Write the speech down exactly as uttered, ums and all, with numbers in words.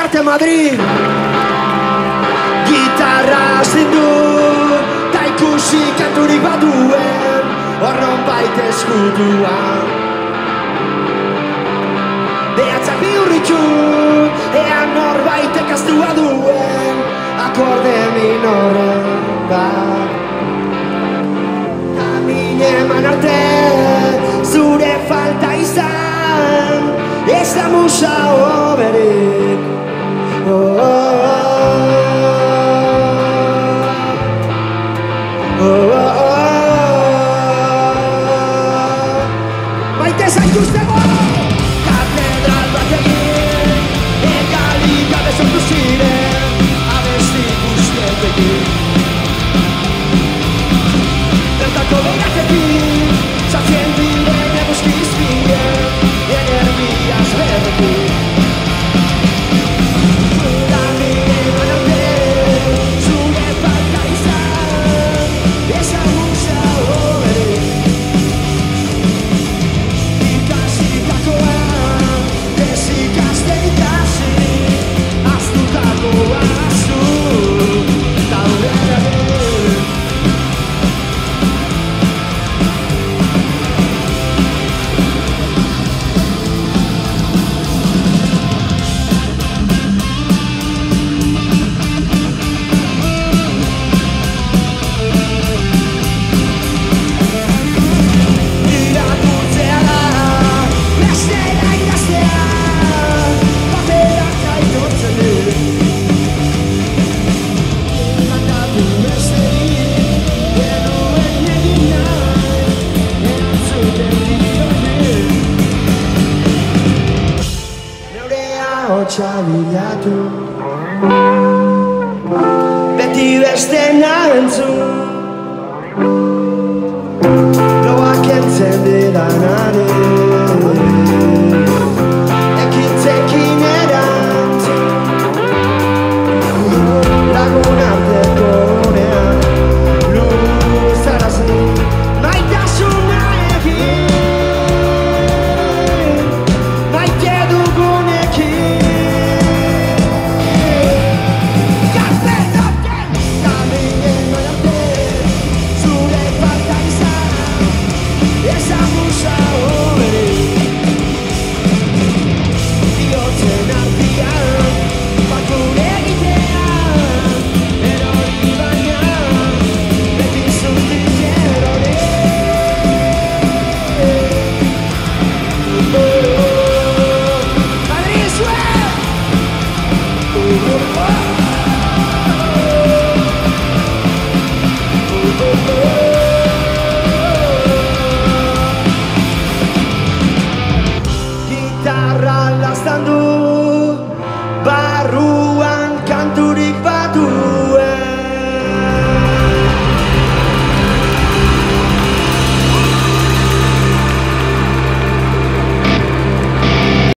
arte Madrid. Gitarra zindu, ta ikusi kanturik baduen, horron baita eskutuan. Behatzak bihurritxu, ea norbaitek astua duen, akorde minorren bat. Amin eman arte, zure falta izan, ez da musa oberik. Oh, oh, oh, oh, oh, oh. Maite zaituztego! Katedral bat egin, egalik gabe sortu ziren, abesti guztietekin. Bertako beiratekin, satzien diren eguzkiz bien, energiaz berrekin. Bilatu beti beste nahentzun loak entzen didanare ekitzekin erantzun lagun arteko unean luzarazi maitasuna egin maite dugunekin. Gitarra laztan du, barruan kanturik badu.